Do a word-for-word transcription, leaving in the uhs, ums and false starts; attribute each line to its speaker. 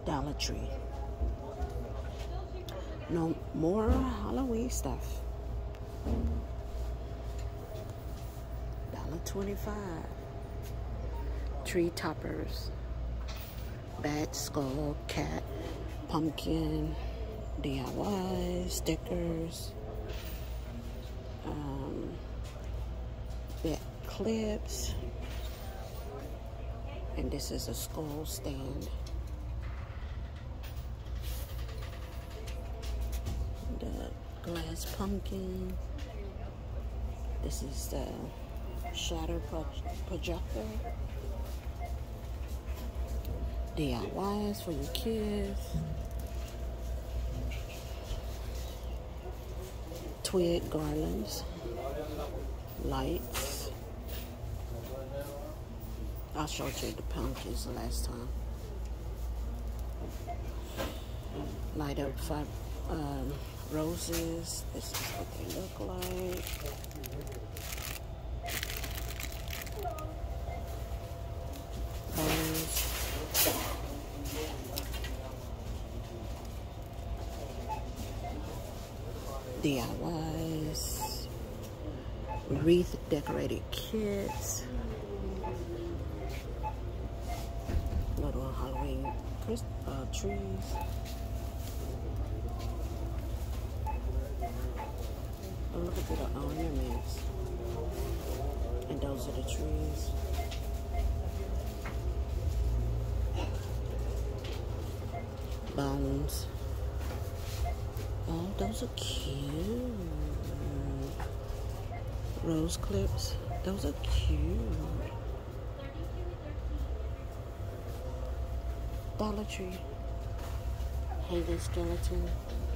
Speaker 1: Dollar Tree. No more Halloween stuff. one twenty-five. Tree toppers. Bat, skull, cat, pumpkin, D I Y, stickers, um, bat clips, and this is a skull stand. The glass pumpkin. This is the shadow pro projector. D I Ys for your kids. Twig garlands. Lights. I showed you the pumpkins the last time. Light up five um, roses. This is what they look like. D I Ys, wreath decorated kits, little Halloween uh, trees, oh, look at the ornaments, and those are the trees. Bones. Oh, those are cute. Rose clips. Those are cute. Dollar Tree. Hanging skeleton.